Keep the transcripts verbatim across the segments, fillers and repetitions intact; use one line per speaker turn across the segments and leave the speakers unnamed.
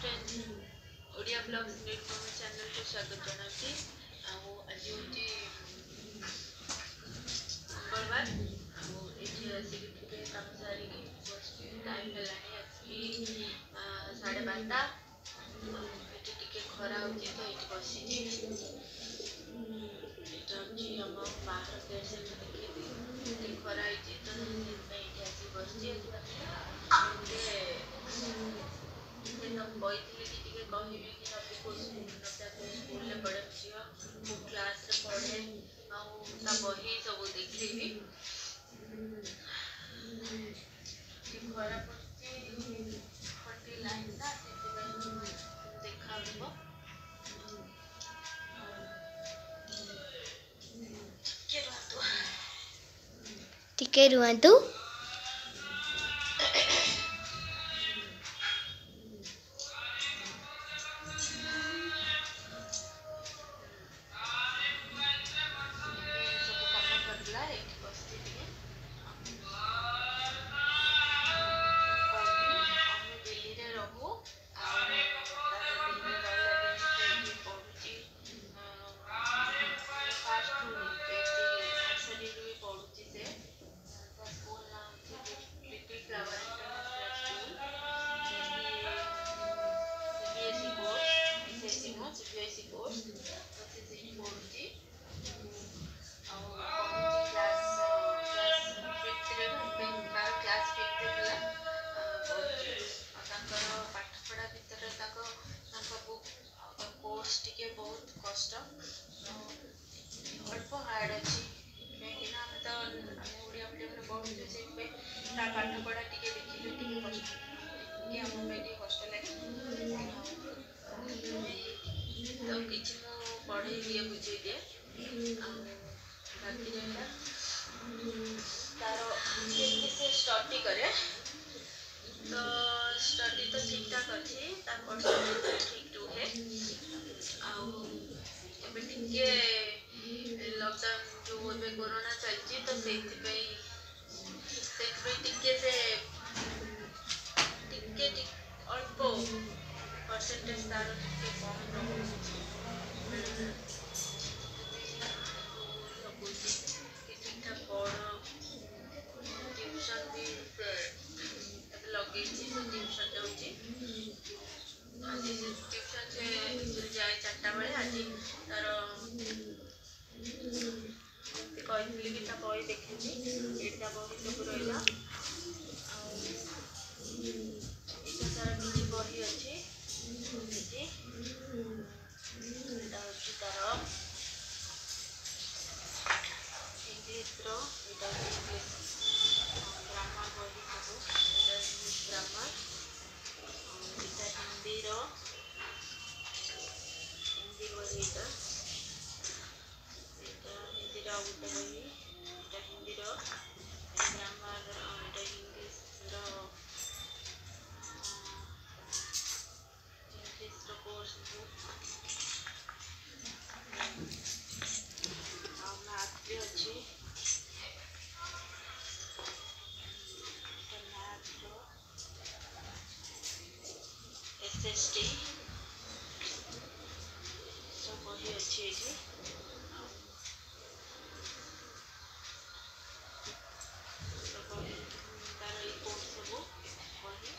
Friends Odia blogs Neelkamal channel को स्वागत जनाती आउ आज होती मंगलवार आउ एठी आसी के काम सारी टाइम हेलानी आसी साढ़े बारटा एठी टिके खरा होची तो एठी बसी एटा होची हम बाहर गेट से देखि खरा होची तो एठी आसी बसी एकदम बैठे कि कहबी कि नबी को स्कूल में पढ़े झील को क्लास पढ़े आ बही सब देखी खरा पड़ी लाइन ना देखा
टिके रुहतु
बहुत कष्ट अल्प हार्ड अच्छी कहीं आम तो ओडिया मीडियम पढ़ुचे से पाठ पढ़ा टे देखिलु टे कष्ट कि आम कष्ट लगे तो किसी मु पढ़े दिए बुझे दिए बाकी रहा तार से स्टडी करे तो स्टडी तो ठीक ठाक अच्छी ठीक रुहे टे लॉकडाउन जो कोरोना चलती तो से अल्प परसेंटेज तार कम ठीक ठाक पढ़ ट्यूशन भी लगे ट्यूशन जाऊँगी आज ट्यूशन से जाए चार्टा बेले आज तार कही कि बही देखी एटा बही सब रहा इटा सारा किसी बही अच्छी तार इंग्लीश इंग्लीश ग्रामर बही सब इंग्लीश ग्रामर हिंदी हिंदी बही हिंदी गोटे बही Hindi grammar English English course book math भी अच्छी एस एस टी सब बही अच्छी ये तार ये कोर्स सब बही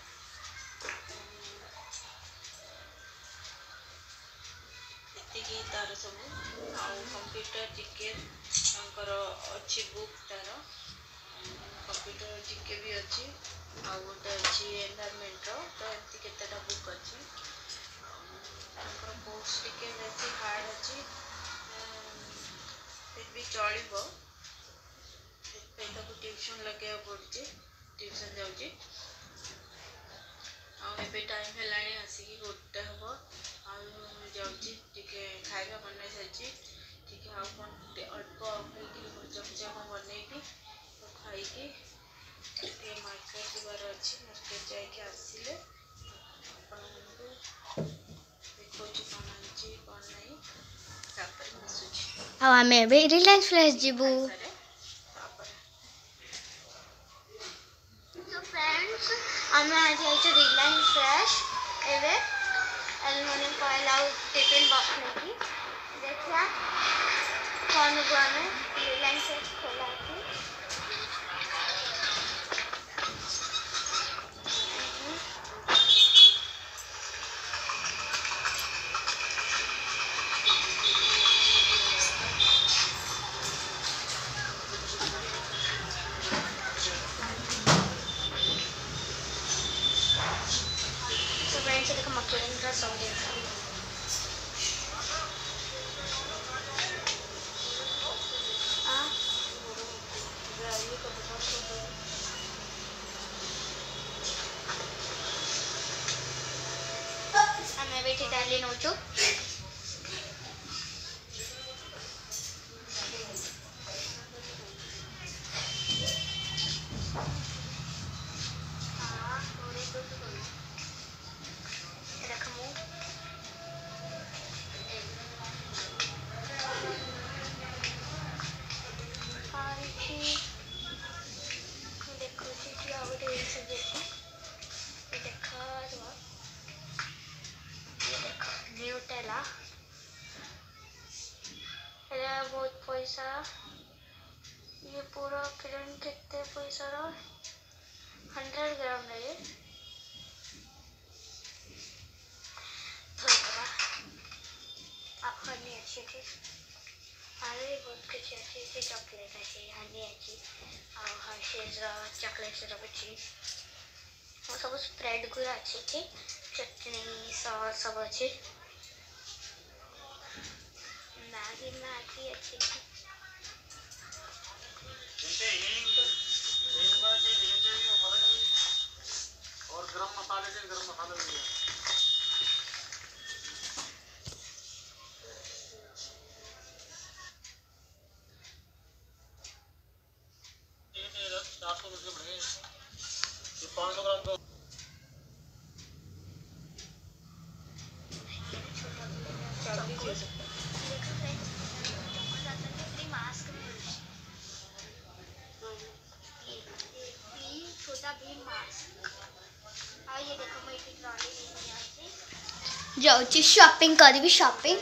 एति तार सब कंप्यूटर टिके अच्छी बुक तार कंप्यूटर टिके भी अच्छी आ गोटे अच्छी एनवायरमेंट तो एमती केतेटा बुक अच्छी कोर्स टिके बेसी हार्ड अच्छी फिर भी चलो ट्यूशन लगे पड़े ट्यूशन जाऊँगी आबे टाइम है आसिक गोटे हम जाऊँगी खाଇବା बन सारी टे अल्प भजा भजा कौन बनईबी तो खाई मार्केट जबार अच्छी मार्केट जाके आसिले देखो कौन आनी कौन नहीं
आम रिलायंस फ्रेश जीवु
तो फ्रेंड्स आम आज रिलायंस फ्रेश
ଏବେ ଆଲୁମିନିୟମ ଫଏଲ ଆଉ ଟିଫିନ୍ ବକ୍ସ ନେଇକି ଦେଖିବା ଫୋନକୁ ଆମେ ରିଲାଏନ୍ସ ଖୋଲା ଅଛି। फ्रेंड्स देखो मक्खन का सौ देखा हमें बेटी डाली नोचो बहुत पैसा ये पूरा फिल्म कितने पैसा रहा हंड्रेड ग्राम रहे आप हनी अच्छी थी अरे बहुत कुछ अच्छी सी चॉकलेट अच्छी हनी अच्छी और हर्षेज चॉकलेट सिरप अच्छी और सब स्प्रेड गुरा अच्छी थी चटनी सॉस सब अच्छी मैगी मैगी अच्छी थी
और गरम मसाले के गरम मसाले भी है ये चार सौ रुपये बढ़े ये पाँच सौ ग्राम
जाऊँ शॉपिंग करी शॉपिंग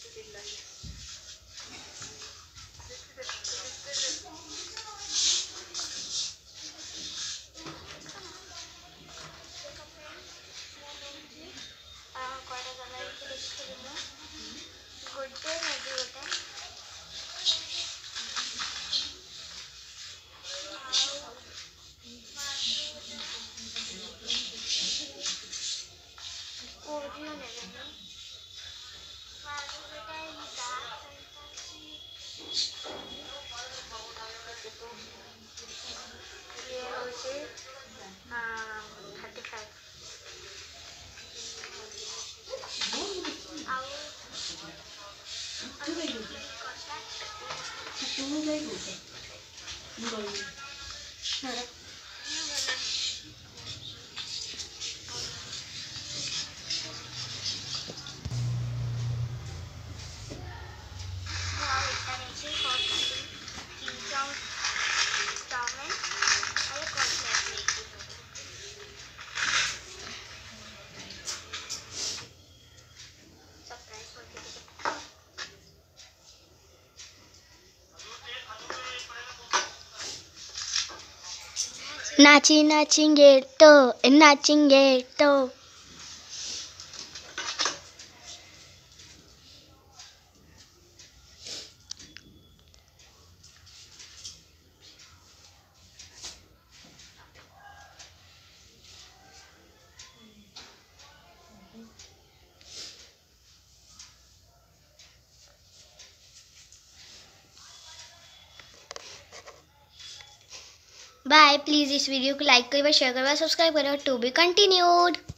थर्टी फाइव नाची नाचेंगे तो नाचेंगे तो बाय। प्लीज़ इस वीडियो को लाइक करिए शेयर करिए सब्सक्राइब करिए टू बी कंटिन्यूड।